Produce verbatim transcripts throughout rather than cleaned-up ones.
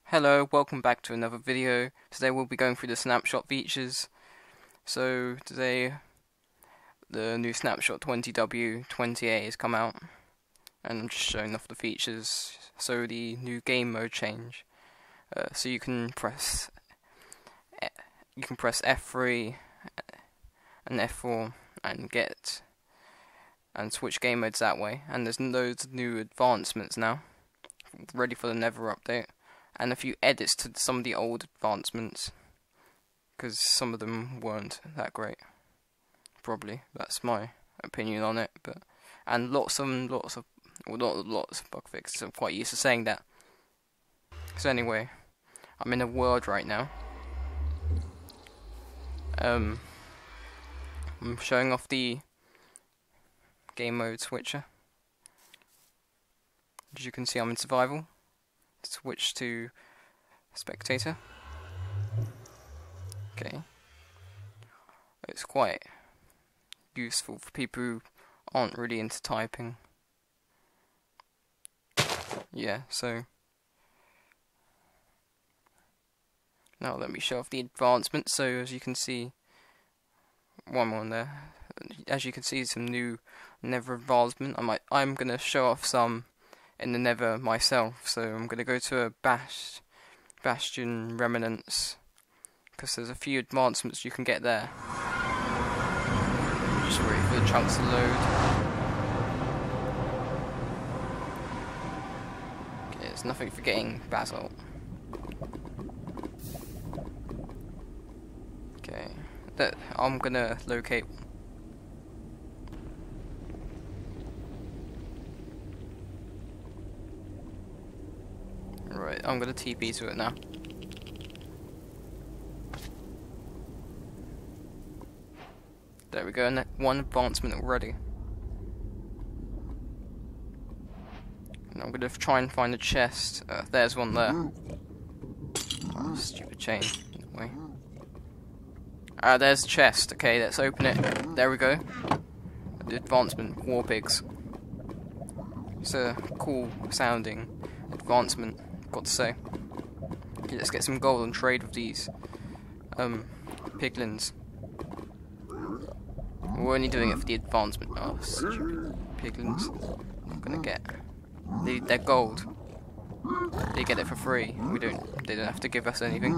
Hello, welcome back to another video. Today we'll be going through the snapshot features. So today the new snapshot twenty W twenty-eight has come out and I'm just showing off the features. So the new game mode change. Uh, so you can press you can press F three and F four and get and switch game modes that way. And there's loads of new advancements now, ready for the Nether update. And a few edits to some of the old advancements, because some of them weren't that great. Probably, that's my opinion on it. But and lots of lots of well, not lots of bug fixes. I'm quite used to saying that. So anyway, I'm in a world right now. Um, I'm showing off the game mode switcher. As you can see, I'm in survival. Switch to spectator. Okay, it's quite useful for people who aren't really into typing. Yeah, so now let me show off the advancements. So as you can see, one more on there. As you can see, some new Nether advancement. I might, I'm gonna show off some in the Nether myself, so I'm going to go to a Bash, Bastion Remnants, because there's a few advancements you can get there. Just wait for the chunks to load. Okay, there's nothing for getting basalt. Okay, that I'm going to locate. Right, I'm gonna T P to it now. There we go, and one advancement already. And I'm gonna try and find a chest. Uh, there's one there. Oh, stupid chain. Wait. Ah, uh, there's a chest. Okay, let's open it. There we go. The advancement, war pigs. It's a cool sounding advancement, got to say. Okay, let's get some gold and trade with these um piglins. We're only doing it for the advancement. Oh, stupid piglins. I'm gonna get they, they're gold. They get it for free. We don't. They don't have to give us anything.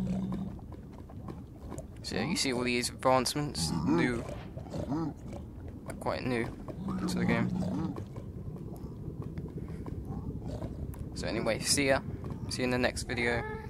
So you see all these advancements, new, quite new to the game. So anyway, see ya. See you in the next video.